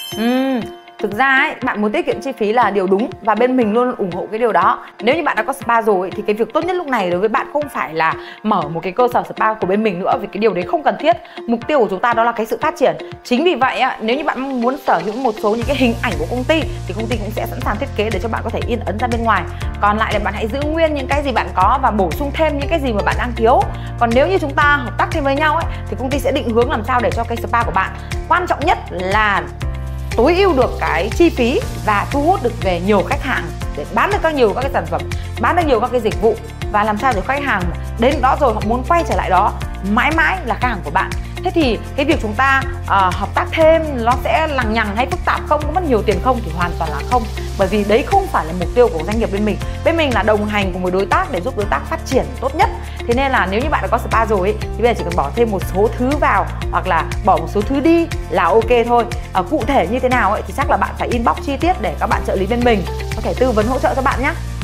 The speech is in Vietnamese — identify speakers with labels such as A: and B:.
A: Thực ra ấy, bạn muốn tiết kiệm chi phí là điều đúng và bên mình luôn ủng hộ cái điều đó. Nếu như bạn đã có spa rồi ấy, thì cái việc tốt nhất lúc này đối với bạn không phải là mở một cái cơ sở spa của bên mình nữa, vì cái điều đấy không cần thiết. Mục tiêu của chúng ta đó là cái sự phát triển. Chính vì vậy á, nếu như bạn muốn sở hữu một số những cái hình ảnh của công ty thì công ty cũng sẽ sẵn sàng thiết kế để cho bạn có thể in ấn ra bên ngoài. Còn lại là bạn hãy giữ nguyên những cái gì bạn có và bổ sung thêm những cái gì mà bạn đang thiếu. Còn nếu như chúng ta hợp tác thêm với nhau ấy, thì công ty sẽ định hướng làm sao để cho cái spa của bạn quan trọng nhất là tối ưu được cái chi phí và thu hút được về nhiều khách hàng để bán được nhiều các cái sản phẩm, bán được nhiều các cái dịch vụ, và làm sao để khách hàng đến đó rồi họ muốn quay trở lại đó mãi mãi là khách hàng của bạn. Thế thì cái việc chúng ta hợp tác thêm nó sẽ lằng nhằng hay phức tạp không, có mất nhiều tiền không thì hoàn toàn là không, bởi vì đấy không phải là mục tiêu của doanh nghiệp bên mình. Bên mình là đồng hành cùng với đối tác để giúp đối tác phát triển tốt nhất. Thế nên là nếu như bạn đã có spa rồi ấy, thì bây giờ chỉ cần bỏ thêm một số thứ vào hoặc là bỏ một số thứ đi là ok thôi. Cụ thể như thế nào ấy thì chắc là bạn phải inbox chi tiết để các bạn trợ lý bên mình có thể tư vấn hỗ trợ cho bạn nhé.